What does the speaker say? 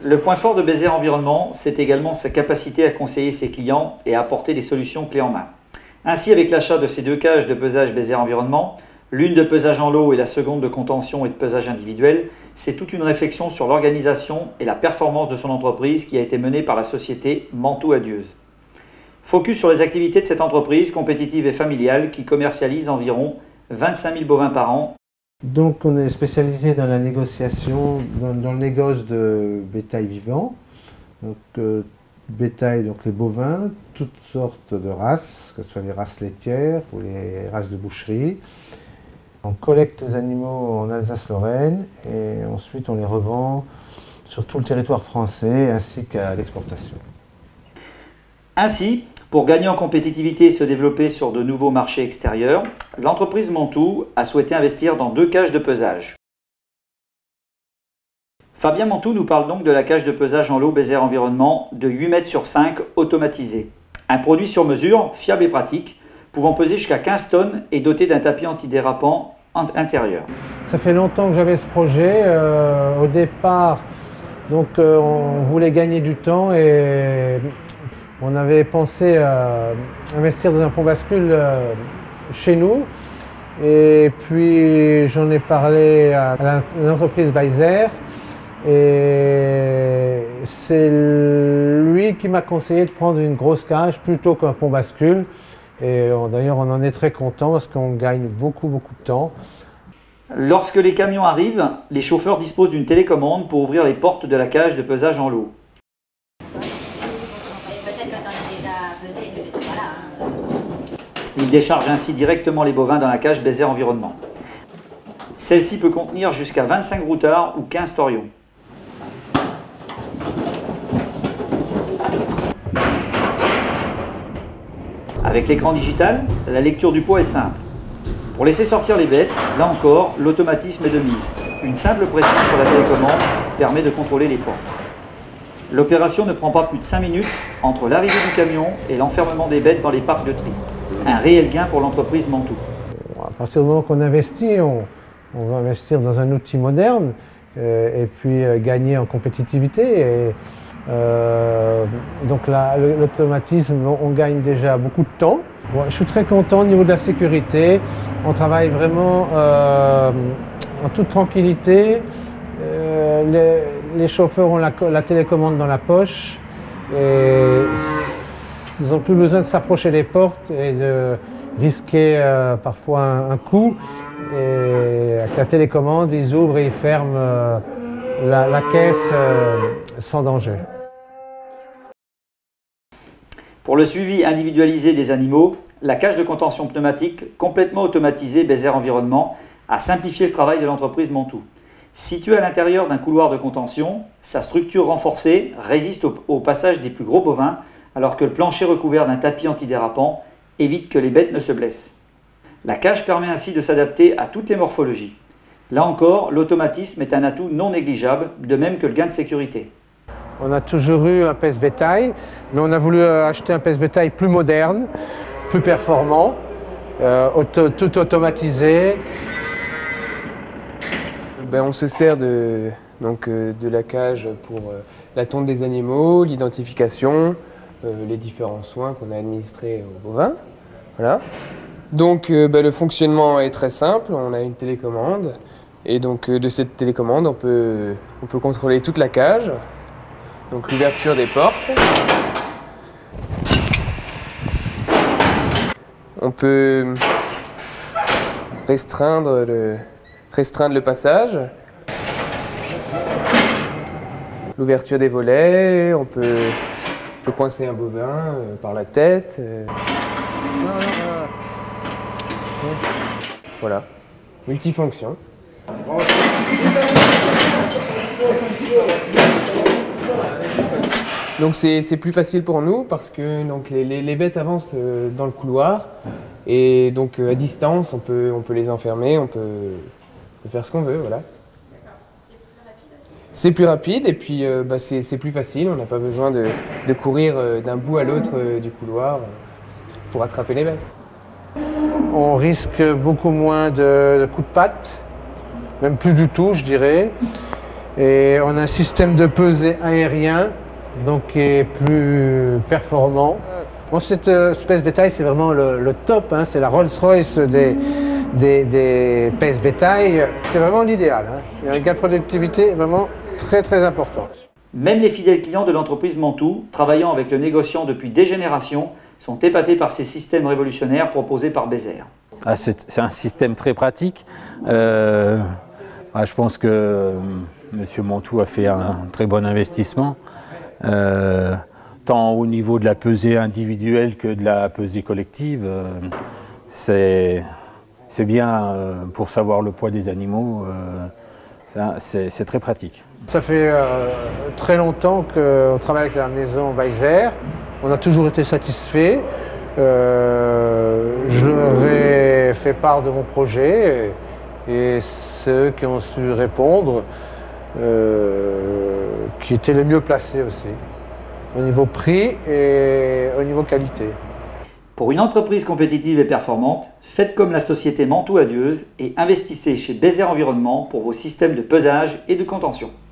Le point fort de Bézère Environnement, c'est également sa capacité à conseiller ses clients et à apporter des solutions clés en main. Ainsi, avec l'achat de ces 2 cages de pesage Bézère Environnement, l'une de pesage en lot et la seconde de contention et de pesage individuel, c'est toute une réflexion sur l'organisation et la performance de son entreprise qui a été menée par la société Mantoux Adieuze. Focus sur les activités de cette entreprise compétitive et familiale qui commercialise environ 25 000 bovins par an. Donc on est spécialisé dans la négociation, dans le négoce de bétail vivant. Donc bétail, donc les bovins, toutes sortes de races, que ce soit les races laitières ou les races de boucherie. On collecte les animaux en Alsace-Lorraine et ensuite on les revend sur tout le territoire français ainsi qu'à l'exportation. Ainsi, pour gagner en compétitivité et se développer sur de nouveaux marchés extérieurs, l'entreprise Mantoux a souhaité investir dans 2 cages de pesage. Fabien Mantoux nous parle donc de la cage de pesage en lot Bézère Environnement de 8 mètres sur 5 automatisée. Un produit sur mesure, fiable et pratique, pouvant peser jusqu'à 15 tonnes et doté d'un tapis antidérapant intérieur. Ça fait longtemps que j'avais ce projet. Au départ, donc, on voulait gagner du temps et on avait pensé à investir dans un pont bascule chez nous. Et puis j'en ai parlé à l'entreprise Beiser. Et c'est lui qui m'a conseillé de prendre une grosse cage plutôt qu'un pont bascule. Et d'ailleurs, on en est très content parce qu'on gagne beaucoup de temps. Lorsque les camions arrivent, les chauffeurs disposent d'une télécommande pour ouvrir les portes de la cage de pesage en lot. Ils déchargent ainsi directement les bovins dans la cage Bézère Environnement. Celle-ci peut contenir jusqu'à 25 broutards ou 15 torions. Avec l'écran digital, la lecture du pot est simple. Pour laisser sortir les bêtes, là encore, l'automatisme est de mise. Une simple pression sur la télécommande permet de contrôler les portes. L'opération ne prend pas plus de 5 minutes entre l'arrivée du camion et l'enfermement des bêtes dans les parcs de tri. Un réel gain pour l'entreprise Mantoux. À partir du moment qu'on investit, on va investir dans un outil moderne et puis gagner en compétitivité. Et, donc l'automatisme, on gagne déjà beaucoup de temps. Bon, je suis très content au niveau de la sécurité. On travaille vraiment en toute tranquillité. Les chauffeurs ont la télécommande dans la poche. Et ils n'ont plus besoin de s'approcher des portes et de risquer parfois un coup. Et avec la télécommande, ils ouvrent et ils ferment la caisse sans danger. Pour le suivi individualisé des animaux, la cage de contention pneumatique complètement automatisée Bézère Environnement a simplifié le travail de l'entreprise Mantoux. Située à l'intérieur d'un couloir de contention, sa structure renforcée résiste au passage des plus gros bovins, alors que le plancher recouvert d'un tapis antidérapant évite que les bêtes ne se blessent. La cage permet ainsi de s'adapter à toutes les morphologies. Là encore, l'automatisme est un atout non négligeable, de même que le gain de sécurité. On a toujours eu un pèse-bétail, mais on a voulu acheter un pèse-bétail plus moderne, plus performant, tout automatisé. On se sert de la cage pour la tonte des animaux, l'identification, les différents soins qu'on a administrés aux bovins. Voilà. Donc le fonctionnement est très simple, on a une télécommande et donc de cette télécommande on peut contrôler toute la cage, donc l'ouverture des portes. On peut restreindre le passage, l'ouverture des volets, on peut coincer un bovin par la tête. Voilà, multifonction. Donc c'est plus facile pour nous parce que donc, les bêtes avancent dans le couloir et donc à distance on peut les enfermer, on peut faire ce qu'on veut, voilà. C'est plus rapide et puis c'est plus facile, on n'a pas besoin de courir d'un bout à l'autre du couloir pour attraper les bêtes. On risque beaucoup moins de coups de patte, même plus du tout je dirais. Et on a un système de pesée aérien, donc qui est plus performant. Bon, cette Space Bétail, c'est vraiment le top, hein, c'est la Rolls-Royce des pèse bétail. C'est vraiment l'idéal. Hein. Il y a un gain de productivité vraiment très important. Même les fidèles clients de l'entreprise Mantoux, travaillant avec le négociant depuis des générations, sont épatés par ces systèmes révolutionnaires proposés par Bézère. Ah, c'est un système très pratique. Je pense que M. Mantoux a fait un très bon investissement, tant au niveau de la pesée individuelle que de la pesée collective. C'est bien pour savoir le poids des animaux, c'est très pratique. Ça fait très longtemps qu'on travaille avec la maison Weiser. On a toujours été satisfaits. Je leur ai fait part de mon projet et ceux qui ont su répondre, qui étaient les mieux placés aussi, au niveau prix et au niveau qualité. Pour une entreprise compétitive et performante, faites comme la société Mantoux Adieuse et investissez chez Bézère Environnement pour vos systèmes de pesage et de contention.